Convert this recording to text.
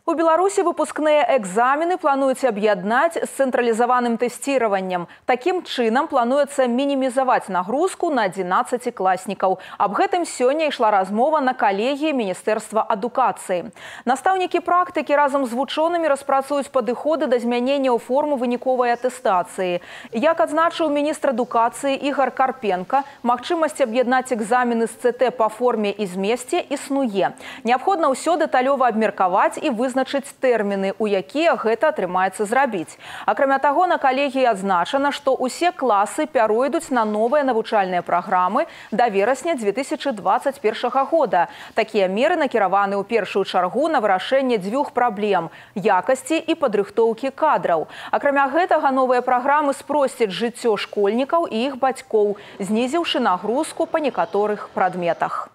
У Беларуси выпускные экзамены плануюць аб'яднаць з цэнтралізаваным тэсціраваннем. Таким чынам плануецца мінімізаваць нагрузку на 11-класнікаў. Аб гэтым сёння ішла размова на калегіі Міністэрства адукацыі. Настаўнікі практыкі разам з вучонымі распрацуюць падыходы да змянення ў форму выніковай атэстацыі. Як адзначыў міністр адукацыі Ігор Карпенка, магчымасць аб'яднаць экзамены з ЦТ па форме і змесце існуе. Неабходна ўсё дэталёва абмеркаваць і вызначыць тэрміны, у якія гэта атрымаецца зрабіць. Акрамя таго, на калегіі адзначана, што ўсе класы пяройдуць на новыя навучальныя праграмы да верасня 2021 года. Такія меры накіраваны ў першую чаргу на вырашэнне дзвюх праблем – якасці і падрыхтоўкі кадраў. Акрамя гэтага, новыя праграмы спросцяць жыццё школьнікаў і іх бацькоў, знізіўшы нагрузку па некаторых прадметах.